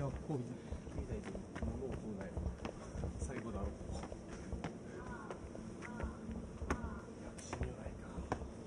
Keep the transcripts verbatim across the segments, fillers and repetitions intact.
はこうみたいに物を食うなよ。最後だろう。薬師如来か。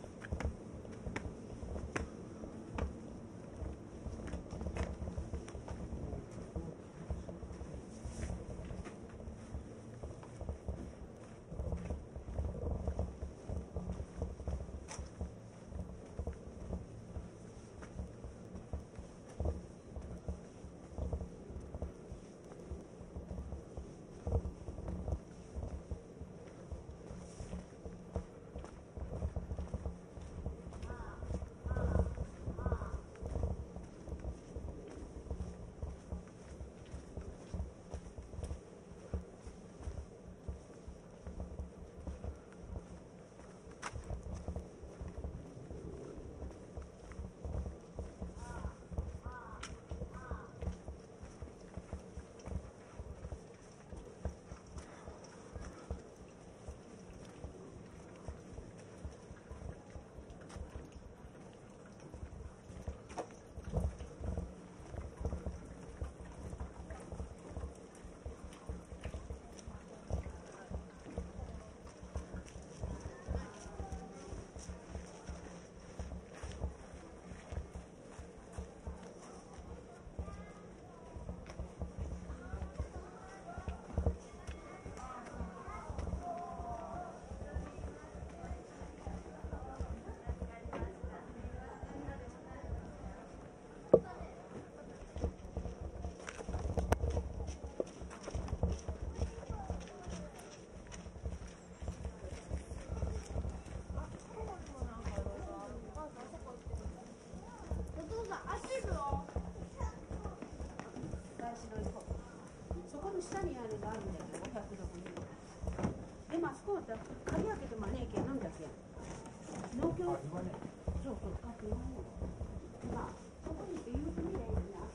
下にあるがあるんだけど、ごひゃくろくじゅう。でもあそこは鍵開けて招いけ飲んじゃけん。農協、そうそう、使って飲むの。まあ、そこに行って言うてみりゃいいのにな。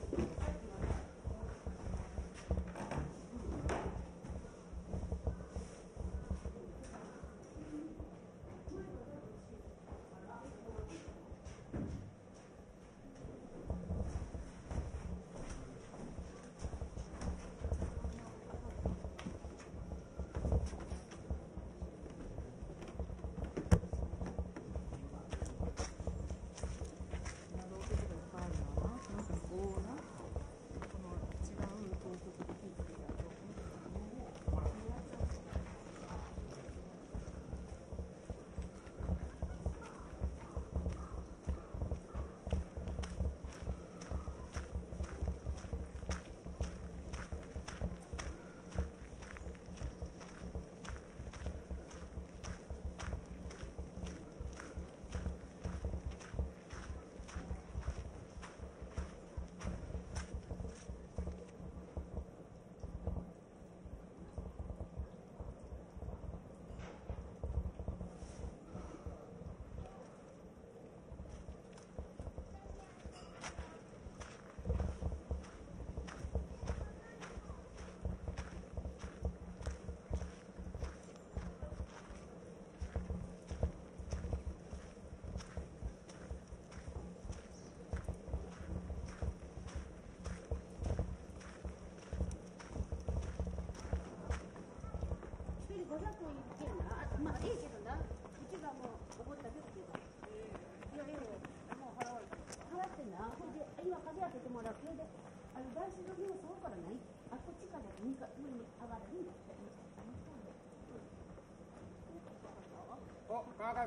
ごひゃくえんいけんな。まあいいけどな。うちがもうおごったけど。いやいやもう払われて払ってんな。それで今鍵開けてもらう。それであの大師の荷物そうからない。あこっちからにか上に上がるんだって。